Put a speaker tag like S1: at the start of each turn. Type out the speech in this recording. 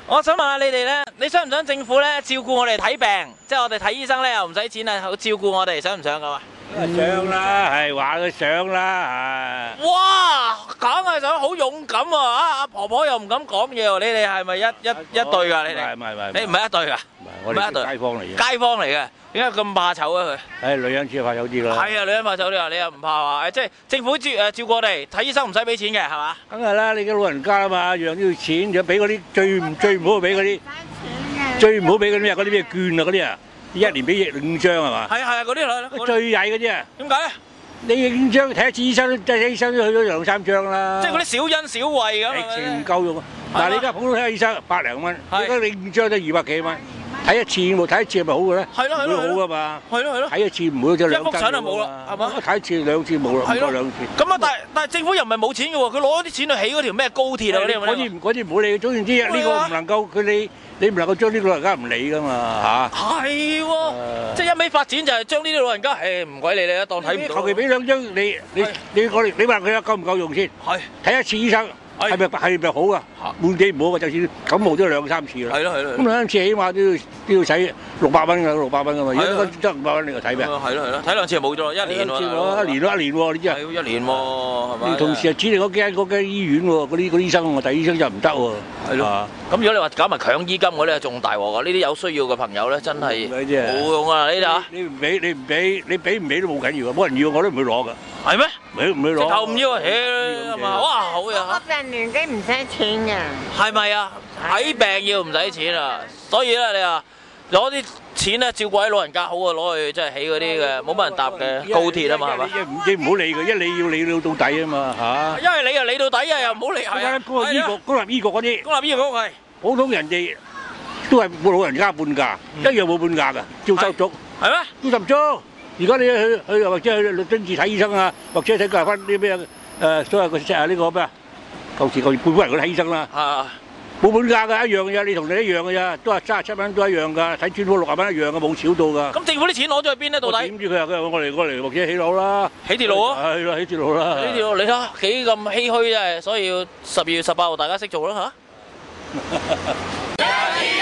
S1: 我想問下你哋咧，你想唔想政府咧照顧我哋睇病，即係我哋睇醫生咧又唔使錢啊，好照顧我哋，想唔想咁啊？
S2: 想啦，係話佢想啦，
S1: 哇，梗係想，好勇敢喎！阿婆婆又唔敢講嘢喎，你哋係咪一對㗎？你哋
S2: 唔係，
S1: 你唔係一對㗎？
S2: 我哋街坊嚟嘅。
S1: 街坊嚟嘅，點解咁怕醜啊佢？
S2: 女人先怕醜啲㗎啦。
S1: 係啊，女人怕醜啲啊，你又唔怕話？即係政府照顧我哋睇醫生唔使俾錢嘅係嘛？
S2: 梗係啦，你嘅老人家啊嘛，樣都要錢，就俾嗰啲最唔好俾嗰啲，最唔好俾嗰啲咩券啊嗰啲啊，一年俾5張係嘛？
S1: 係啊嗰啲嚟，
S2: 最曳嗰啲啊！
S1: 點解咧？
S2: 你5張睇一次醫生，睇醫生都去咗2、3張啦。
S1: 即係嗰啲小恩小惠咁
S2: 直情唔夠用啊！嗱，你而家普通睇醫生100零蚊，而家你5張都200幾蚊。睇一次冇睇一次係咪好嘅咧？
S1: 係咯
S2: 唔會好噶嘛。
S1: 係咯。
S2: 睇一次唔會就2張。
S1: 一幅相就冇啦，係嘛？
S2: 睇一次2次冇啦，唔夠2次。
S1: 咁啊，但係政府又唔係冇錢嘅喎，佢攞啲錢去起嗰條咩高鐵啊
S2: 嗰啲唔好理，總言之呢個唔能夠你唔能夠將啲老人家唔理噶嘛嚇。
S1: 係喎，即係一味發展就係將呢啲老人家唔鬼理你啦，當睇唔到。
S2: 求其俾2張你話佢夠唔夠用先？
S1: 係
S2: 睇一次醫生。係咪好啊？滿幾唔好啊？就算感冒都2、3次啦。
S1: 係咯。
S2: 咁2次起碼都要使600蚊㗎，600蚊㗎嘛。而家得500蚊你就睇咩？
S1: 係咯，睇2次就冇咗，一年喎。
S2: 一年喎，你知啊？
S1: 係1年喎，係嘛？
S2: 同時指定嗰間醫院喎，嗰啲醫生喎，第醫生就唔得喎。
S1: 係咯。咁如果你話搞埋強醫金嗰啲，仲大鑊㗎。呢啲有需要嘅朋友咧，真係冇用啊！呢啲啊，
S2: 你唔俾，你俾唔俾都冇緊要啊！冇人要我都唔會攞㗎。
S1: 係咩？
S2: 唔會攞。
S1: 直頭唔要啊！係嘛？哇，好嘢嚇！
S3: 病年紀唔使錢㗎。
S1: 係咪啊？睇病要唔使錢啊？所以咧，你話攞啲錢咧照顧啲老人家好過攞去即係起嗰啲嘅冇乜人搭嘅高鐵啊嘛，係嘛？
S2: 你唔好理佢，一理要理到底啊嘛嚇。
S1: 因為你又理到底啊，又唔好理係啊。
S2: 公立醫局嗰啲，
S1: 公立醫局係
S2: 普通人哋都係冇老人家半價，一樣冇半價㗎，照收足。
S1: 係咩？
S2: 照十足。而家你去或者去律敦治睇醫生啊，或者睇翻啲咩所謂呢個咩啊，舊時半人嗰啲睇醫生啦，冇半價㗎，一樣嘅，你同你一樣㗎咋，都係37蚊都一樣㗎，睇專科60蚊一樣嘅，冇少到㗎。
S1: 咁政府啲錢攞咗去邊咧？到底？
S2: 點知佢話我嚟或者起樓啦，
S1: 起鐵路啊？
S2: 係啦，起鐵路啦。
S1: 呢條路你睇下幾咁唏噓真係，所以要12月18號大家識做啦嚇。